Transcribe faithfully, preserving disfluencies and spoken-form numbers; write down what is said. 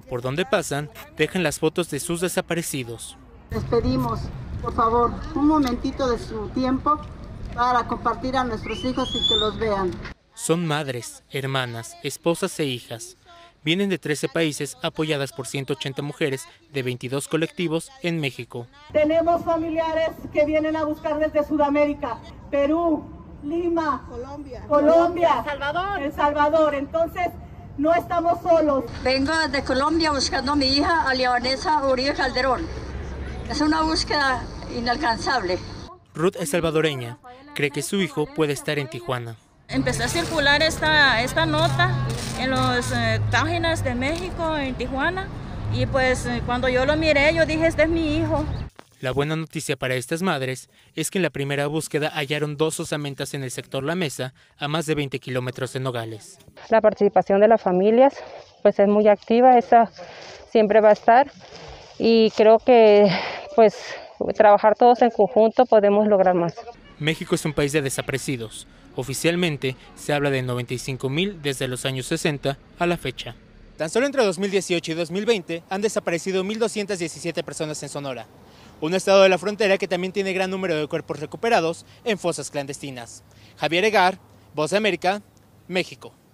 Por donde pasan, dejan las fotos de sus desaparecidos. Les pedimos, por favor, un momentito de su tiempo para compartir a nuestros hijos y que los vean. Son madres, hermanas, esposas e hijas. Vienen de trece países apoyadas por ciento ochenta mujeres de veintidós colectivos en México. Tenemos familiares que vienen a buscar desde Sudamérica, Perú, Lima, Colombia, Colombia, El Salvador. El Salvador. Entonces, no estamos solos. Vengo de Colombia buscando a mi hija, a Leonesa Uribe Calderón. Es una búsqueda inalcanzable. Ruth es salvadoreña. Cree que su hijo puede estar en Tijuana. Empecé a circular esta, esta nota en las eh, páginas de México, en Tijuana, y pues eh, cuando yo lo miré, yo dije, este es mi hijo. La buena noticia para estas madres es que en la primera búsqueda hallaron dos osamentas en el sector La Mesa, a más de veinte kilómetros de Nogales. La participación de las familias pues es muy activa, esa siempre va a estar, y creo que pues trabajar todos en conjunto podemos lograr más. México es un país de desaparecidos. Oficialmente se habla de noventa y cinco mil desde los años sesenta a la fecha. Tan solo entre dos mil dieciocho y dos mil veinte han desaparecido mil doscientas diecisiete personas en Sonora, un estado de la frontera que también tiene gran número de cuerpos recuperados en fosas clandestinas. Javier Egar, Voz de América, México.